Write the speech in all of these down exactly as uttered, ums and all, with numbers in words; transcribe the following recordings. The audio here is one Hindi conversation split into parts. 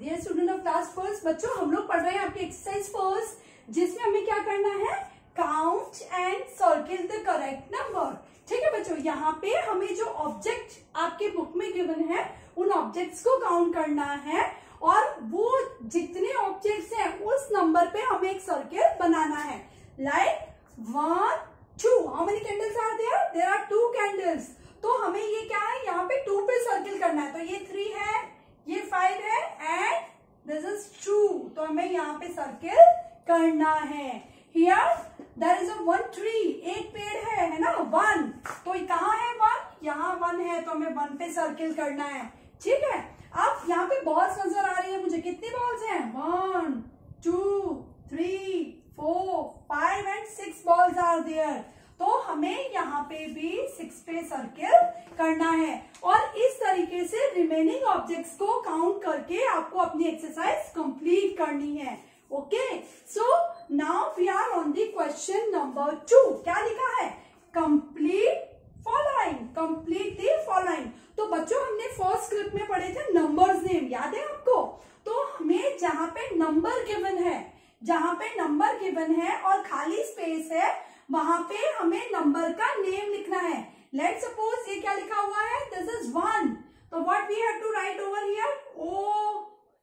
Dear student of class first, बच्चों हम लोग पढ़ रहे हैं आपके एक्सरसाइज फर्स्ट, जिसमें हमें क्या करना है, count and circle the correct number. ठीक है बच्चों, यहाँ पे हमें जो ऑब्जेक्ट आपके बुक में गिवन है उन ऑब्जेक्ट्स को काउंट करना है और वो जितने ऑब्जेक्ट्स हैं उस नंबर पे हमें एक सर्किल बनाना है। Like one two, how many candles are there? There are two candles. तो हमें ये क्या है, यहाँ पे टू पे सर्किल करना है। तो ये थ्री है, ये फाइव है एंड दिस इज टू। तो हमें यहाँ पे सर्किल करना है। Here there is a one tree, एक पेड़ है, है ना, वन। तो कहाँ है वन? यहाँ वन है, तो हमें वन पे सर्किल करना है। ठीक है, अब यहाँ पे बॉल्स नजर आ रही है मुझे। कितनी बॉल्स हैं? One two three four five and six balls are there. तो हमें यहाँ पे भी सिक्स पे सर्किल करना है और इस तरीके से रिमेनिंग ऑब्जेक्ट्स को काउंट करके आपको अपनी एक्सरसाइज कंप्लीट करनी है। Okay, so now we are on the question number two. क्या लिखा है? Complete following, complete the following. तो बच्चों हमने फर्स्ट स्क्रिप्ट में पढ़े थे नंबर्स नेम, याद है आपको? तो हमें जहां पे नंबर गिवन है, जहां पे नंबर गिवन है और खाली स्पेस है, वहां पे हमें नंबर का नेम लिखना है। लेट्स सपोज ये क्या लिखा हुआ है, दिस इज वन। तो what we have to write over here? O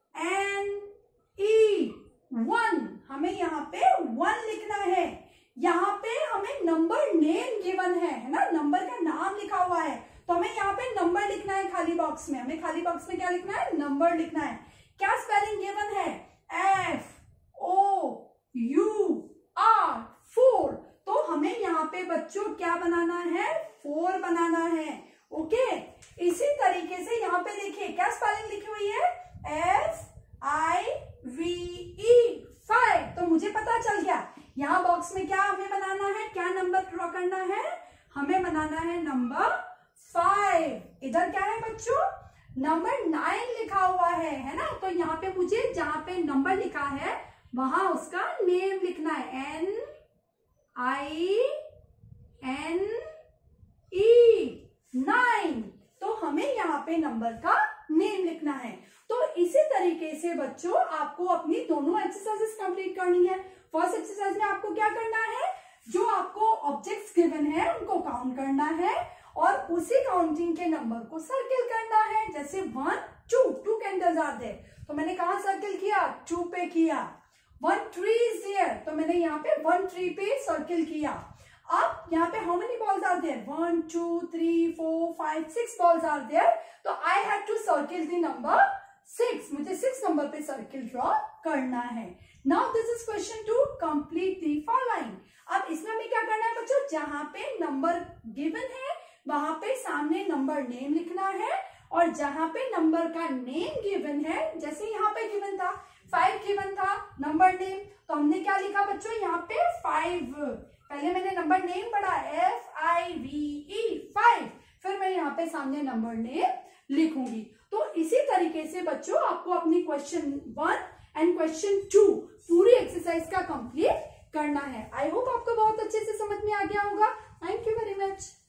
N E, one. हमें यहाँ पे वन लिखना है। यहाँ पे हमें नंबर नेम गिवन है, है ना, नंबर का नाम लिखा हुआ है। तो हमें यहाँ पे नंबर लिखना है खाली बॉक्स में। हमें खाली बॉक्स में क्या लिखना है? नंबर लिखना है। क्या स्पेलिंग गिवन है? F O U R, four. तो हमें यहाँ पे बच्चों क्या बनाना है? फोर बनाना है। ओके, इसी तरीके से यहाँ पे देखिए क्या स्पेलिंग लिखी हुई है? S I V E, five. तो मुझे पता चल गया यहाँ बॉक्स में क्या हमें बनाना है, क्या नंबर ड्रॉ करना है? हमें बनाना है नंबर फाइव। इधर क्या है बच्चों? नंबर नाइन लिखा हुआ है, है ना। तो यहाँ पे मुझे जहां पे नंबर लिखा है वहां उसका नेम लिखना है, N I N E, nine. तो हमें यहाँ पे नंबर का नेम लिखना है। तो इसी तरीके से बच्चों आपको अपनी दोनों एक्सरसाइजेस कंप्लीट करनी है। फर्स्ट एक्सरसाइज में आपको क्या करना है, जो आपको ऑब्जेक्ट्स गिवन है उनको काउंट करना है और उसी काउंटिंग के नंबर को सर्किल करना है। जैसे one two, two candles are there, तो मैंने कहा सर्किल किया? टू पे किया। वन ट्री इज देयर, तो मैंने यहाँ पे वन ट्री पे सर्किल किया। अब यहाँ पे how many balls are there? One two three four five six balls are there. तो I have to circle the number six. मुझे सिक्स नंबर पे सर्किल ड्रॉ करना है। Now this is question two, complete the following. अब इसमें हमें क्या करना है बच्चों? जहां पे नंबर गिवन है वहां पे सामने नंबर नेम लिखना है और जहां पे नंबर का नेम गिवन है, जैसे यहाँ पे गिवन था फाइव गिवन था नंबर नेम, तो हमने क्या लिखा बच्चों यहाँ पे? फाइव। पहले मैंने नंबर नेम पढ़ा, F I V E, five. फिर मैं यहाँ पे सामने नंबर नेम लिखूंगी। तो इसी तरीके से बच्चों आपको अपनी question one and question two पूरी एक्सरसाइज का कंप्लीट करना है। आई होप आपको बहुत अच्छे से समझ में आ गया होगा। Thank you very much.